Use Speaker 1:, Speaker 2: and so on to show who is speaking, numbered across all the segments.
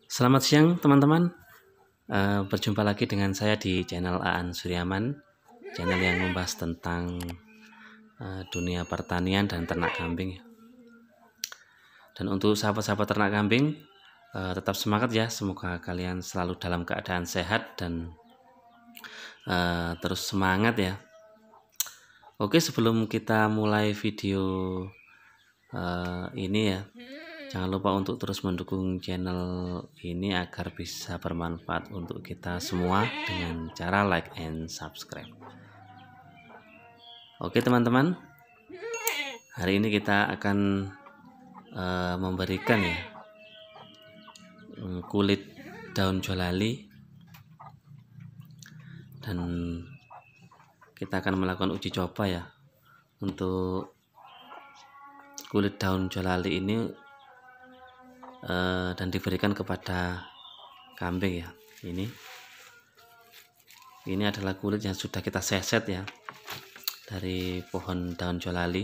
Speaker 1: Selamat siang teman-teman. Berjumpa lagi dengan saya di channel Aan Suryaman, channel yang membahas tentang dunia pertanian dan ternak kambing. Dan untuk sahabat-sahabat ternak kambing, tetap semangat ya. Semoga kalian selalu dalam keadaan sehat dan terus semangat ya. Oke, sebelum kita mulai video ini ya, jangan lupa untuk terus mendukung channel ini agar bisa bermanfaat untuk kita semua dengan cara like and subscribe. Oke teman-teman, hari ini kita akan memberikan ya kulit daun jolali, dan kita akan melakukan uji coba ya untuk kulit daun jolali ini dan diberikan kepada kambing ya. Ini adalah kulit yang sudah kita seset ya dari pohon daun jolali.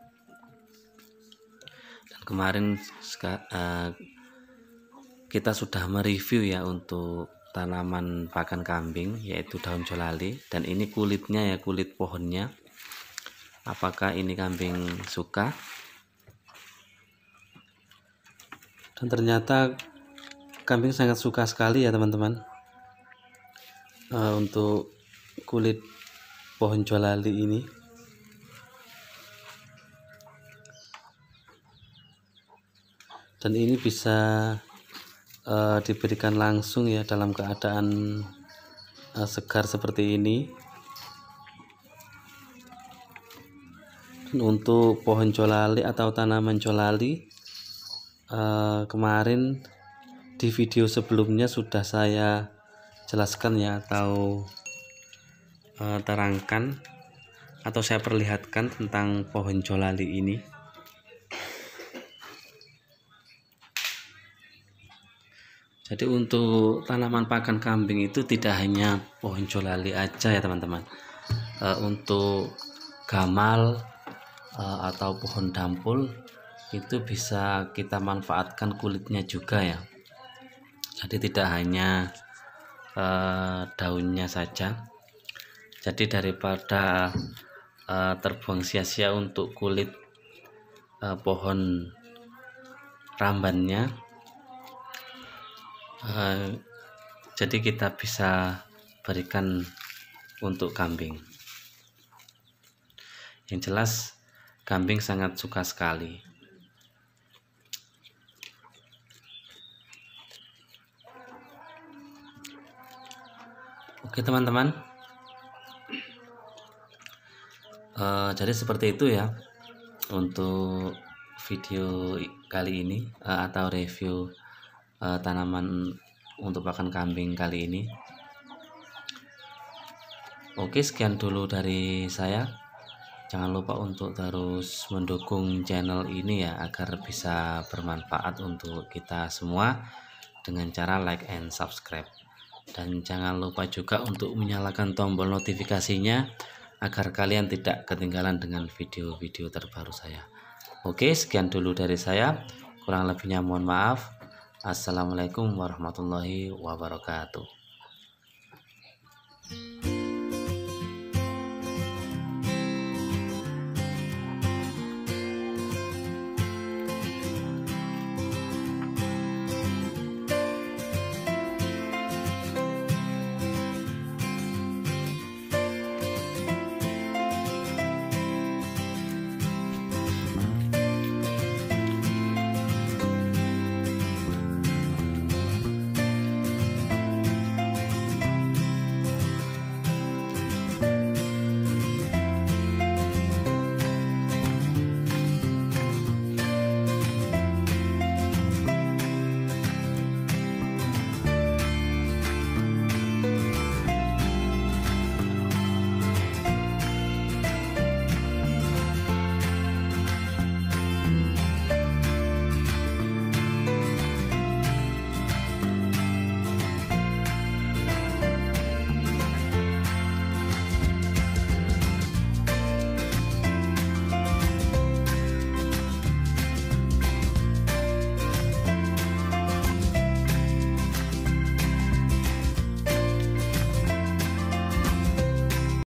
Speaker 1: Dan kemarin kita sudah mereview ya untuk tanaman pakan kambing yaitu daun jolali, dan ini kulitnya ya, kulit pohonnya. Apakah ini kambing suka? Dan ternyata kambing sangat suka sekali ya teman-teman untuk kulit pohon jolali ini. Dan ini bisa diberikan langsung ya dalam keadaan segar seperti ini. Dan untuk pohon jolali atau tanaman jolali, kemarin di video sebelumnya sudah saya jelaskan ya, atau terangkan atau saya perlihatkan tentang pohon jolali ini. Jadi untuk tanaman pakan kambing itu tidak hanya pohon jolali aja ya teman-teman. Untuk gamal atau pohon dampul itu bisa kita manfaatkan kulitnya juga ya. Jadi tidak hanya daunnya saja. Jadi daripada terbuang sia-sia untuk kulit pohon rambannya, jadi kita bisa berikan untuk kambing. Yang jelas kambing sangat suka sekali. Oke teman-teman, jadi seperti itu ya untuk video kali ini atau review tanaman untuk pakan kambing kali ini. Oke, sekian dulu dari saya. Jangan lupa untuk terus mendukung channel ini ya agar bisa bermanfaat untuk kita semua dengan cara like and subscribe. Dan jangan lupa juga untuk menyalakan tombol notifikasinya agar kalian tidak ketinggalan dengan video-video terbaru saya. Oke, sekian dulu dari saya. Kurang lebihnya mohon maaf. Assalamualaikum warahmatullahi wabarakatuh.